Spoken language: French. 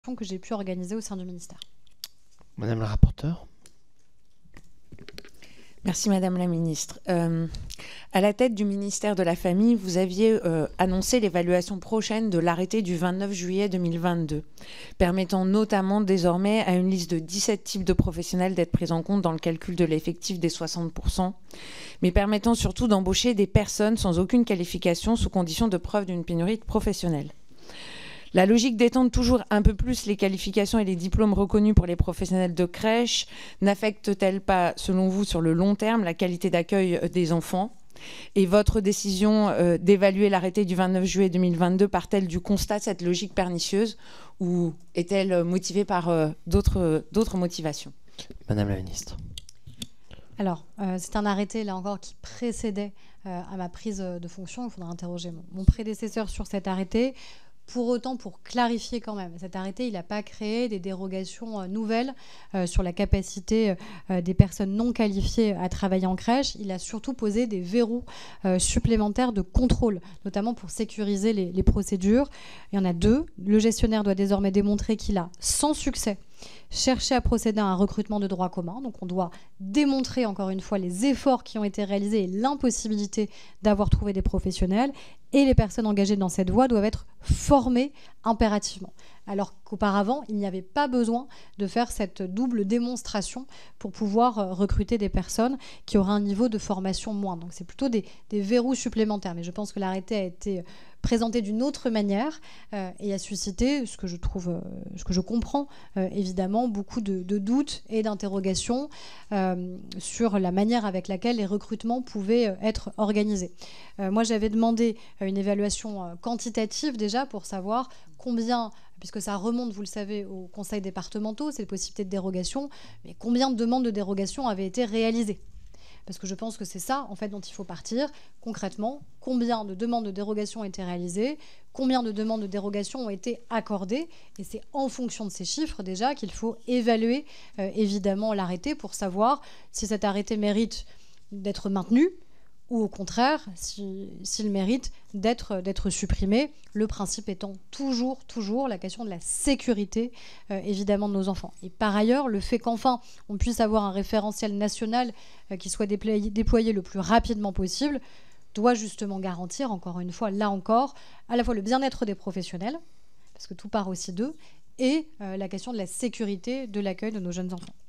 que j'ai pu organiser au sein du ministère. Madame la rapporteure. Merci Madame la Ministre. À la tête du ministère de la Famille, vous aviez annoncé l'évaluation prochaine de l'arrêté du 29 juillet 2022, permettant notamment désormais à une liste de 17 types de professionnels d'être pris en compte dans le calcul de l'effectif des 60%, mais permettant surtout d'embaucher des personnes sans aucune qualification sous condition de preuve d'une pénurie de professionnels. La logique d'étendre toujours un peu plus les qualifications et les diplômes reconnus pour les professionnels de crèche n'affecte-t-elle pas, selon vous, sur le long terme, la qualité d'accueil des enfants ? Et votre décision d'évaluer l'arrêté du 29 juillet 2022 part-elle du constat de cette logique pernicieuse ou est-elle motivée par d'autres motivations ? Madame la Ministre. Alors, c'est un arrêté, là encore, qui précédait à ma prise de fonction. Il faudra interroger mon prédécesseur sur cet arrêté. Pour autant, pour clarifier quand même, cet arrêté, il n'a pas créé des dérogations nouvelles sur la capacité des personnes non qualifiées à travailler en crèche. Il a surtout posé des verrous supplémentaires de contrôle, notamment pour sécuriser les procédures. Il y en a deux. Le gestionnaire doit désormais démontrer qu'il a, sans succès, chercher à procéder à un recrutement de droit commun. Donc on doit démontrer encore une fois les efforts qui ont été réalisés et l'impossibilité d'avoir trouvé des professionnels. Et les personnes engagées dans cette voie doivent être formées impérativement. Alors qu'auparavant, il n'y avait pas besoin de faire cette double démonstration pour pouvoir recruter des personnes qui auraient un niveau de formation moindre. Donc c'est plutôt des verrous supplémentaires. Mais je pense que l'arrêté a été présenté d'une autre manière et a suscité, ce que je comprends évidemment, beaucoup de doutes et d'interrogations sur la manière avec laquelle les recrutements pouvaient être organisés. Moi, j'avais demandé une évaluation quantitative déjà pour savoir combien, puisque ça remonte, vous le savez, aux conseils départementaux, c'est les possibilités de dérogation, mais combien de demandes de dérogation avaient été réalisées ? Parce que je pense que c'est ça, en fait, dont il faut partir. Concrètement, combien de demandes de dérogation ont été réalisées, combien de demandes de dérogation ont été accordées, et c'est en fonction de ces chiffres, déjà, qu'il faut évaluer, évidemment, l'arrêté pour savoir si cet arrêté mérite d'être maintenu, ou au contraire, s'il mérite d'être supprimé, le principe étant toujours la question de la sécurité, évidemment, de nos enfants. Et par ailleurs, le fait qu'enfin, on puisse avoir un référentiel national qui soit déployé le plus rapidement possible, doit justement garantir, encore une fois, là encore, à la fois le bien-être des professionnels, parce que tout part aussi d'eux, et la question de la sécurité de l'accueil de nos jeunes enfants.